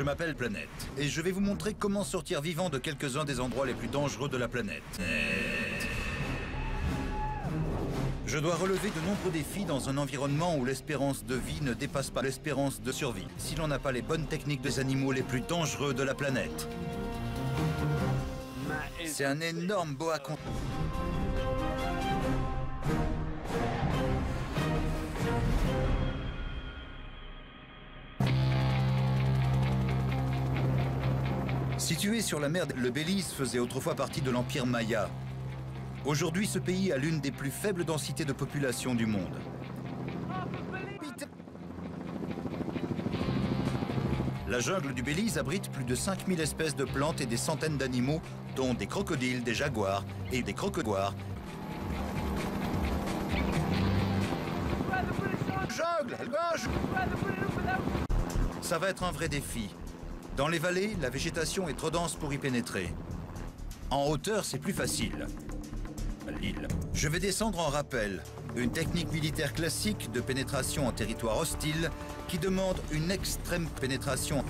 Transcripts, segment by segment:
Je m'appelle Planète, et je vais vous montrer comment sortir vivant de quelques-uns des endroits les plus dangereux de la planète. Je dois relever de nombreux défis dans un environnement où l'espérance de vie ne dépasse pas l'espérance de survie, si l'on n'a pas les bonnes techniques des animaux les plus dangereux de la planète. C'est un énorme boa constrictor. Situé sur la mer, le Belize faisait autrefois partie de l'Empire Maya. Aujourd'hui, ce pays a l'une des plus faibles densités de population du monde. La jungle du Belize abrite plus de 5000 espèces de plantes et des centaines d'animaux, dont des crocodiles, des jaguars et des crocodiles. Jungle! Ça va être un vrai défi. Dans les vallées, la végétation est trop dense pour y pénétrer. En hauteur, c'est plus facile. L'île. Je vais descendre en rappel, une technique militaire classique de pénétration en territoire hostile qui demande une extrême pénétration.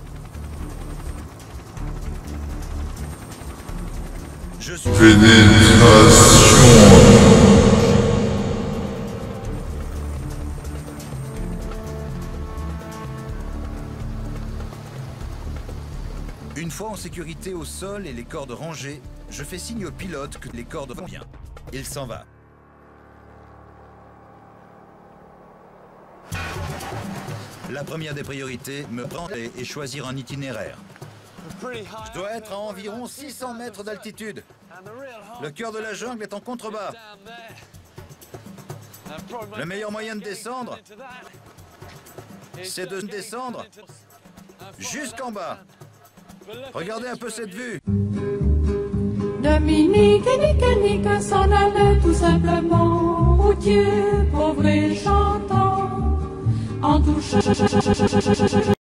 Je suis... Une fois en sécurité au sol et les cordes rangées, je fais signe au pilote que les cordes vont bien. Il s'en va. La première des priorités, me prendre et choisir un itinéraire. Je dois être à environ 600 mètres d'altitude. Le cœur de la jungle est en contrebas. Le meilleur moyen de descendre, c'est de descendre jusqu'en bas. Regardez un peu cette vue. Dominique et Nick s'en allait tout simplement, routier, pauvre et chantant, en touchant